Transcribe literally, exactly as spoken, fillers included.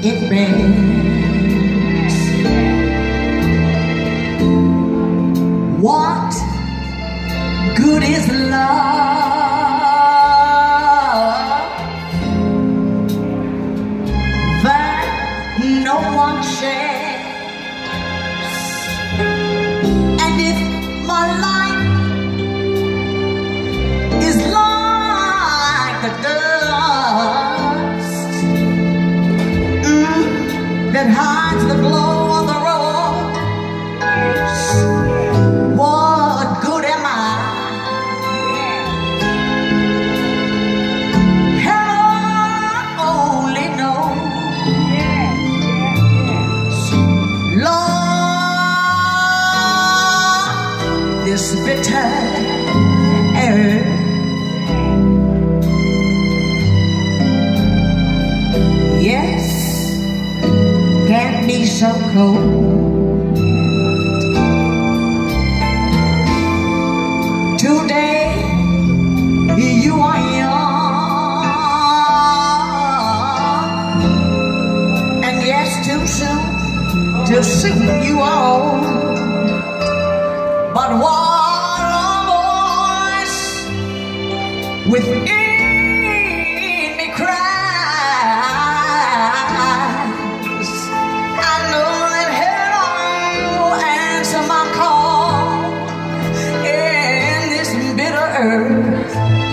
it bears. What good is love that no one shares? And if my life is like the dust mm, that hides the glow of the rose, what good am I? Heaven only knows. Lord, this bitter earth yes, can be so cold. Today, you are young, and yes, too soon, too soon you are old. But what a voice within me cries. Answer my call in this bitter earth.